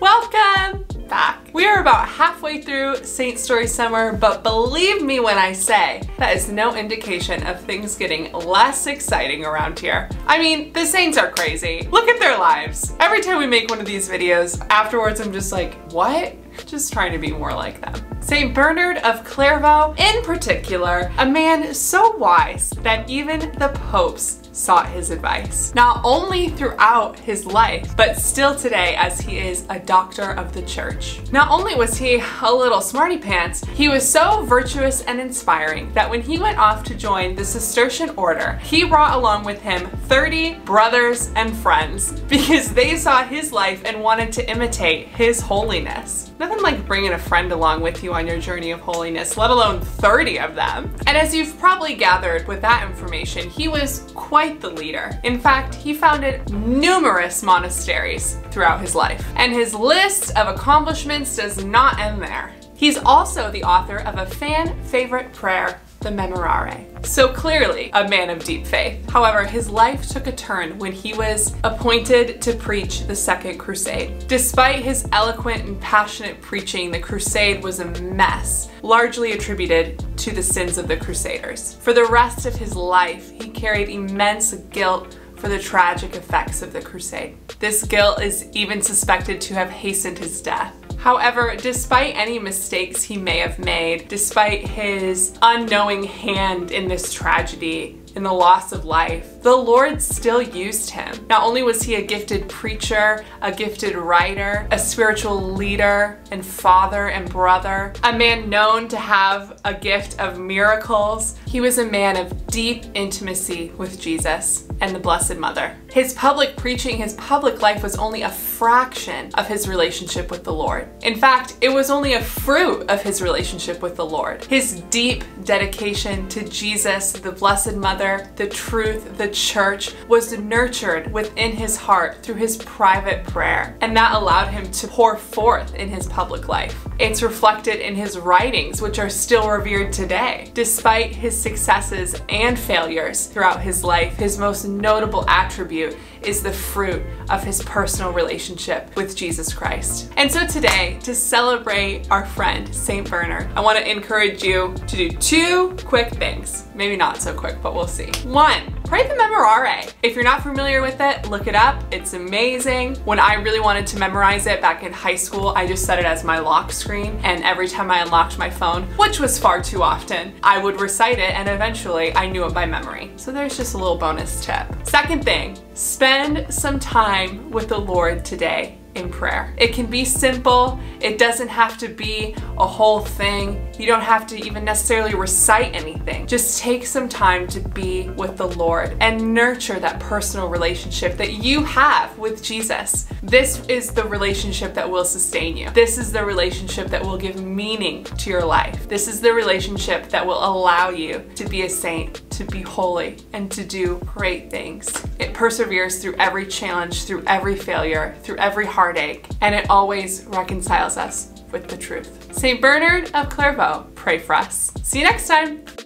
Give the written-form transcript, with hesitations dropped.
Welcome back. We are about halfway through Saint Story Summer, but believe me when I say that is no indication of things getting less exciting around here. I mean, the saints are crazy. Look at their lives. Every time we make one of these videos, afterwards I'm just like, what? Just trying to be more like them. Saint Bernard of Clairvaux, in particular, a man so wise that even the popes sought his advice. Not only throughout his life, but still today as he is a doctor of the church. Not only was he a little smarty pants, he was so virtuous and inspiring that when he went off to join the Cistercian order, he brought along with him 30 brothers and friends because they saw his life and wanted to imitate his holiness. Nothing like bringing a friend along with you on your journey of holiness, let alone 30 of them. And as you've probably gathered with that information, he was quite the leader. In fact, he founded numerous monasteries throughout his life. And his list of accomplishments does not end there. He's also the author of a fan favorite prayer, the Memorare. So clearly a man of deep faith. However, his life took a turn when he was appointed to preach the Second Crusade. Despite his eloquent and passionate preaching, the crusade was a mess, largely attributed to the sins of the crusaders. For the rest of his life, he carried immense guilt for the tragic effects of the crusade. This guilt is even suspected to have hastened his death. However, despite any mistakes he may have made, despite his unknowing hand in this tragedy, in the loss of life, the Lord still used him. Not only was he a gifted preacher, a gifted writer, a spiritual leader and father and brother, a man known to have a gift of miracles, he was a man of deep intimacy with Jesus and the Blessed Mother. His public preaching, his public life was only a fraction of his relationship with the Lord. In fact, it was only a fruit of his relationship with the Lord. His deep dedication to Jesus, the Blessed Mother, the truth, the church, was nurtured within his heart through his private prayer, and that allowed him to pour forth in his public life. It's reflected in his writings, which are still revered today. Despite his successes and failures throughout his life, his most notable attribute is the fruit of his personal relationship with Jesus Christ. And so today, to celebrate our friend, Saint Bernard, I want to encourage you to do two quick things. Maybe not so quick, but we'll see. One, pray the Memorare. If you're not familiar with it, look it up. It's amazing. When I really wanted to memorize it back in high school, I just set it as my lock screen, and every time I unlocked my phone, which was far too often, I would recite it, and eventually I knew it by memory. So there's just a little bonus tip. Second thing, spend some time with the Lord today in prayer. It can be simple. It doesn't have to be a whole thing. You don't have to even necessarily recite anything. Just take some time to be with the Lord and nurture that personal relationship that you have with Jesus. This is the relationship that will sustain you. This is the relationship that will give meaning to your life. This is the relationship that will allow you to be a saint, to be holy, and to do great things. It perseveres through every challenge, through every failure, through every heartache, and it always reconciles us with the truth. Saint Bernard of Clairvaux, pray for us. See you next time.